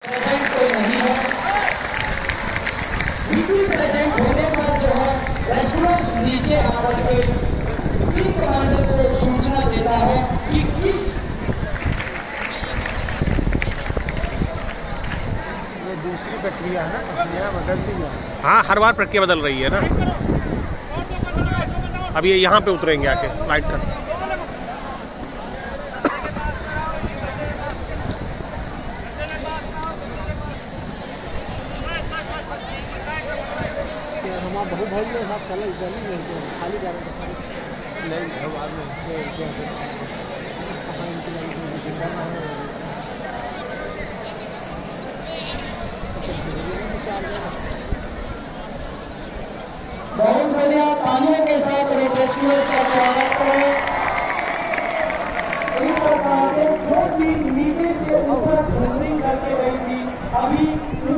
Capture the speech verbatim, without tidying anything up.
कोई नहीं है, वीपी प्रेजेंट होने पर जो है रेस्क्यूअर्स नीचे आकर के टीम कमांडर को सूचना देता है कि किस दूसरी प्रक्रिया है ना, प्रक्रिया बदलती है। हाँ, हर बार प्रक्रिया बदल रही है ना। अब ये यहाँ पे उतरेंगे आके स्लाइड कर। हमारा बहु भाई के साथ चले चली नहीं तो खाली कर नहीं है बाद में से कैसे बहुत बढ़िया, तालियों के साथ रेस्क्यूअर्स का स्वागत करें। इस प्रकार से जो टीम नीचे से ऊपर जंपिंग करके गई थी, अभी